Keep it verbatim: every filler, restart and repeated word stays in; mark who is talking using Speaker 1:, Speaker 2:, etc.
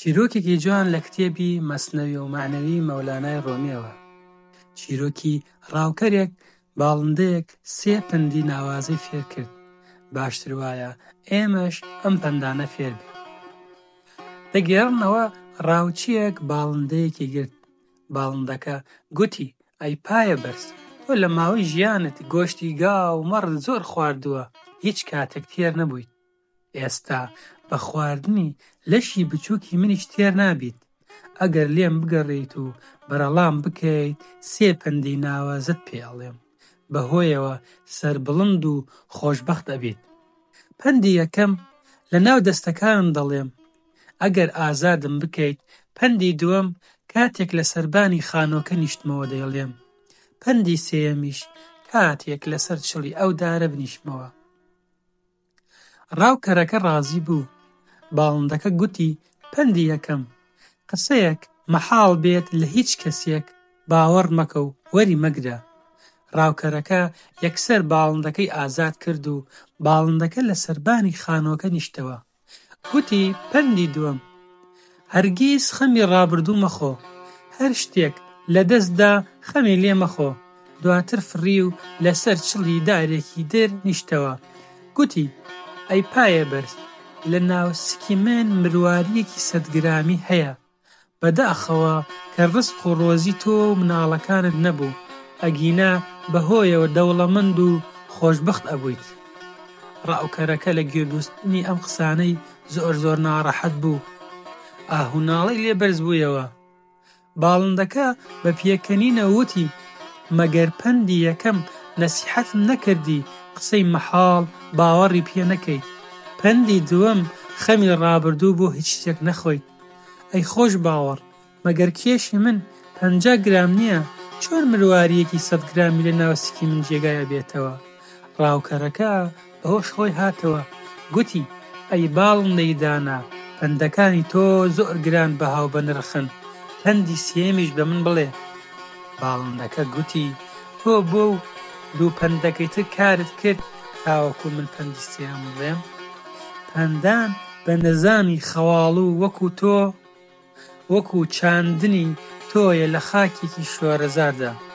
Speaker 1: چیرۆکێکی جوان لە کتێبی مەسنەوی و معنەوی مەولانای ڕۆمیەوە. چیرۆکی ڕاوکەرێک باڵندەیەک سێ پەندی ناوازەی فێر کرد. باشتر وایە ئێمەش ئەم پەندانە فێر بین. دەگێڕنەوە ڕاوچیەک باڵندەیەکی گرت. باڵندەکە گوتی: ئەی پایە بەرز، تۆ لە ماوەی ژیانت گۆشتی گاو و مەڕ زۆر خواردووە، هیچ کاتێک تێر نەبوویت. ئێستا بە خواردنی لەشی بچووکی منیش تێر نابیت. ئەگەر لێم بگەڕێیت و بەرەڵام بکەیت، سێ پەندی ناوازت پێڵێم، بەهۆیەوە سەربڵند و خۆشبەخت ئەبیت. پەندی یەکەم لە ناو دەستەکانم دەڵێم، ئەگەر ئازادم بکەیت. پەندی دووەم کاتێک لە سەربانی خانۆکە نیشتمەوە دەیڵێم. پەندی سێیەمیش کاتێک لەسەر چڵی ئەو دارە بنیشمەوە. ڕاوکەرەکە ڕازی بوو. باڵندەکە گوتی: پەندی یەکەم، قسەیەک مەحاڵ بێت لە هیچ کەسێک باوەڕ مەکە و وەری مەگرە. ڕاوکەرەکە یەکسەر باڵندەکەی ئازاد کرد و باڵندەکە لە سەربانی خانۆکە نیشتەوە. گوتی: پەندی دووەم، هەرگیز خەمی ڕابردوو مەخۆ، هەر شتێک لە دەستدا خەمی لێ مەخۆ. دواتر فڕی و لەسەر چڵی دارێکی در نیشتەوە. گوتی: ئەی پایە بەرز، لە ناو سکی من مرواریەکی سەد گرامی هەیە، بەداخەوە کە ڕزق و ڕۆزی تۆ و مناڵەکانت نەبوو، ئەگینا بەهۆیەوە دەوڵەمەند و خۆشبەخت ئەبوویت. ڕاوکەرەکە لە گوێبیستنی ئەم قسانەی زۆر زۆر ناڕەحەت بوو. ئاهوناڵی لێ بەرز بوویەوە. باڵندەکە بە پێکەنینە وتی: مەگەر پەندی یەکەم نەسیحەتم نەکردی قسەی مەحاڵ باوەڕی پێ نەکەیت، پەندی دووەم خەمی ڕابردوو بۆ هیچ شتێک نەخۆیت. ئەی خۆش باوەڕ، مەگەر کێشی من پەنجا گرام نییە، چۆن مرواریەکی سەد گرامی لە ناوسکی من جێگایە بێتەوە؟ ڕاوکەرەکە بەهۆش خۆی هاتەوە. گوتی: ئەی باڵندەی دانا، پەندەکانی تۆ زۆر گران بەهاو بەنرخن، پەندی سێمیش بە من بڵێ. باڵندەکە گوتی: تۆ بۆ و دوو پەندەکەی تر کارت کرد تاوەکو من پەندی سێم بڵێم؟ پەندان بە نەزانی خەواڵ و وەکو تۆ، وەکو چاندنی تۆیە لە خاکێکی شۆرەزاردا.